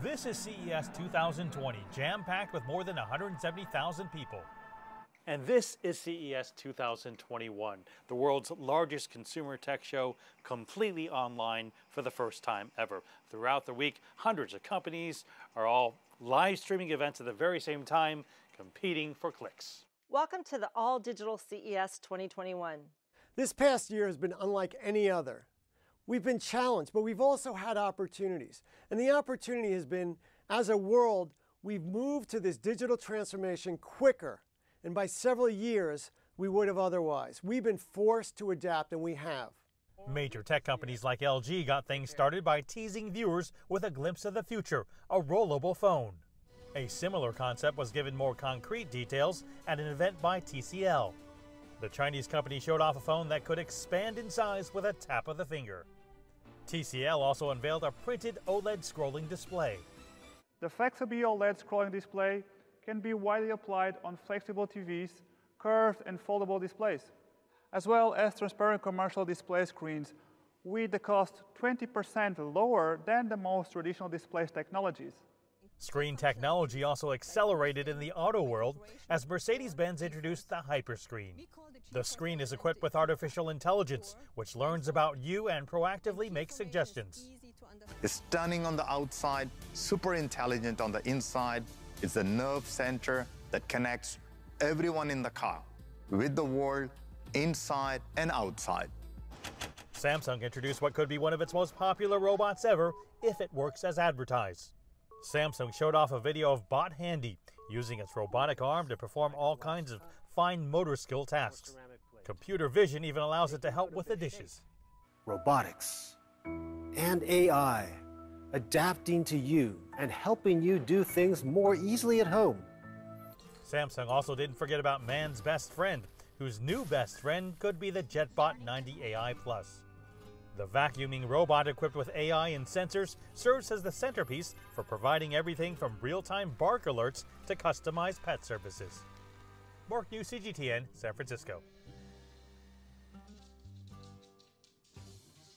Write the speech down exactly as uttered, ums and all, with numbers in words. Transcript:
This is C E S two thousand twenty, jam-packed with more than one hundred seventy thousand people. And this is C E S two thousand twenty-one, the world's largest consumer tech show, completely online for the first time ever. Throughout the week, hundreds of companies are all live streaming events at the very same time, competing for clicks. Welcome to the all-digital C E S twenty twenty-one. This past year has been unlike any other. We've been challenged, but we've also had opportunities. And the opportunity has been, as a world, we've moved to this digital transformation quicker, and by several years, we would have otherwise. We've been forced to adapt, and we have. Major tech companies like L G got things started by teasing viewers with a glimpse of the future, a rollable phone. A similar concept was given more concrete details at an event by T C L. The Chinese company showed off a phone that could expand in size with a tap of the finger. T C L also unveiled a printed OLED scrolling display. The Flexi-B OLED scrolling display can be widely applied on flexible T Vs, curved and foldable displays, as well as transparent commercial display screens with the cost twenty percent lower than the most traditional display technologies. Screen technology also accelerated in the auto world as Mercedes-Benz introduced the Hyperscreen. The screen is equipped with artificial intelligence, which learns about you and proactively makes suggestions. It's stunning on the outside, super intelligent on the inside. It's the nerve center that connects everyone in the car with the world inside and outside. Samsung introduced what could be one of its most popular robots ever if it works as advertised. Samsung showed off a video of Bot Handy, using its robotic arm to perform all kinds of fine motor skill tasks. Computer vision even allows it to help with the dishes. Robotics and A I, adapting to you and helping you do things more easily at home. Samsung also didn't forget about man's best friend, whose new best friend could be the JetBot ninety A I Plus. The vacuuming robot equipped with A I and sensors serves as the centerpiece for providing everything from real-time bark alerts to customized pet services. Mark New, C G T N, San Francisco.